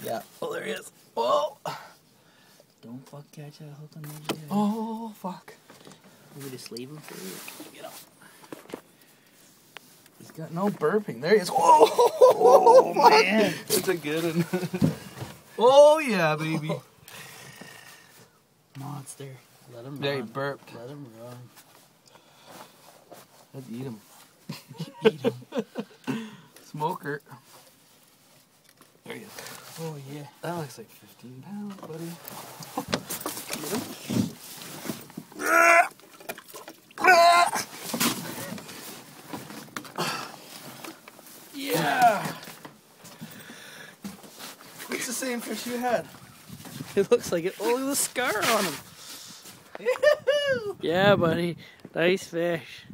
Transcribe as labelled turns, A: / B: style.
A: Yeah. Oh, there he is. Oh!
B: Don't fuck catch that hook on the edge.
A: Oh, fuck.
B: Want me to sleeve him for you?
A: Get up. He's got no burping. There he is. Whoa!
B: Oh, man.
A: That's a good one. Oh, yeah, baby.
B: Monster. Let him run.
A: There he burped.
B: Let him run.
A: Let's eat him.
B: Eat him.
A: Smoker. There he is.
B: Oh, yeah.
A: That looks like 15 pounds, buddy. Yeah. It's the same fish you had.
B: It looks like it. Oh, look at the scar on him. Yeah, buddy. Nice fish.